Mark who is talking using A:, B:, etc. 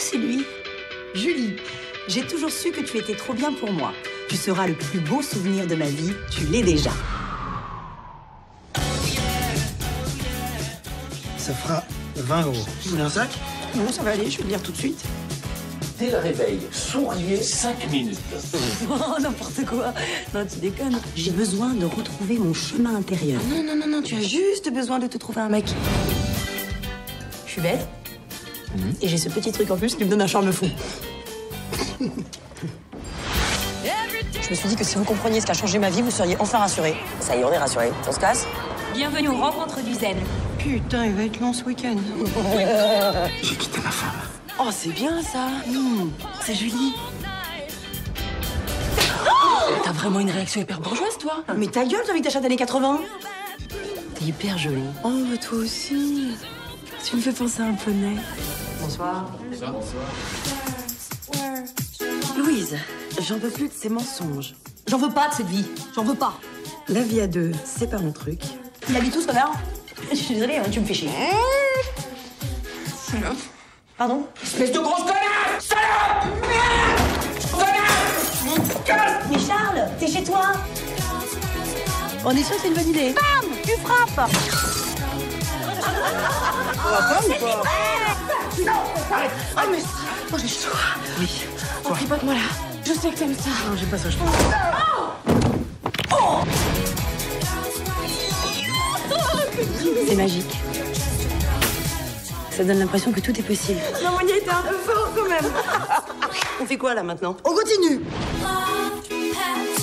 A: c'est lui. Julie, j'ai toujours su que tu étais trop bien pour moi. Tu seras le plus beau souvenir de ma vie. Tu l'es déjà.
B: Ça fera 20 €. Vous voulez un sac?
A: Non, ça va aller, je vais le lire tout de suite.
C: Dès le réveil, souriez 5 minutes.
A: Oh, n'importe quoi. Non, tu déconnes. J'ai besoin de retrouver mon chemin intérieur. Non, tu as juste besoin de te trouver un mec. Je suis bête. Et j'ai ce petit truc en plus qui me donne un charme fou. Je me suis dit que si vous compreniez ce qui a changé ma vie, vous seriez enfin rassurés. Ça y est, on est rassurés. On se casse?
D: Bienvenue aux rencontres du zen.
A: Putain, il va être long ce week-end.
B: J'ai quitté ma femme.
A: Oh, c'est bien ça. C'est Julie. T'as vraiment une réaction hyper bourgeoise, toi. Mais ta gueule, toi, avec ta chatte années 80. T'es hyper jolie. Oh, bah toi aussi. Tu me fais penser à un poney. Bonsoir. Louise, j'en veux plus de ces mensonges. J'en veux pas de cette vie. J'en veux pas. La vie à deux, c'est pas mon truc. Il habite où, ce connard? Je suis désolée, hein, tu me fais chier. Pardon?
C: Espèce de grosse connasse! Salope! Connasse!
A: Mais Charles, t'es chez toi? On est sûr que c'est une bonne idée.
D: Bam! Tu frappes!
A: Ah, mais... Oh, j'ai chaud. Oui. Oh, tripote-moi là. Je sais que t'aimes ça. Non, j'ai pas ça, je pense. C'est magique. Ça donne l'impression que tout est possible. Non, Monia était un peu fort quand même. On fait quoi là maintenant? On continue.